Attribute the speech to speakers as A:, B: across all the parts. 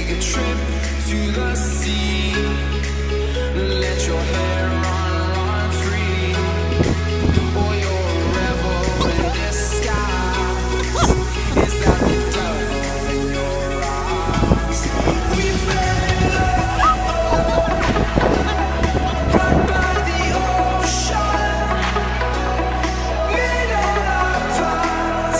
A: take a trip to the sea. Let your hair run free. Or you're a rebel in disguise. Is that the devil in your eyes? We fell in love right by the ocean. Made all our plans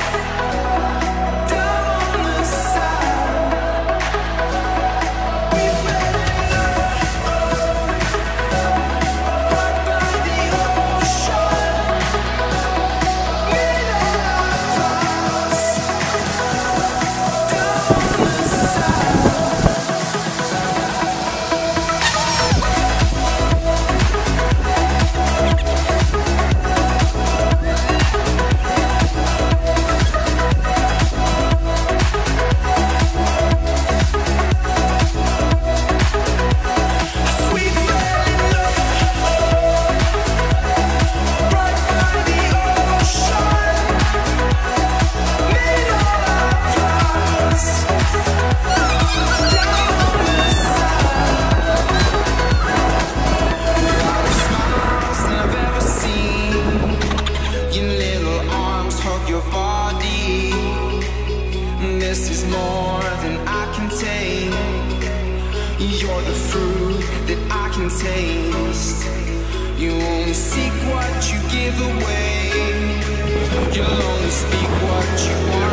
A: down on the sand. We fell in love right by the ocean. Made all our plans down on the sand. We fell in love right by the ocean. Made all our plans down on the sand. Proudest smiles I've ever seen. Your little arms hug your body. This is more than I can take. You're the fruit that I can taste. You only seek what you give away. You'll only speak what you want.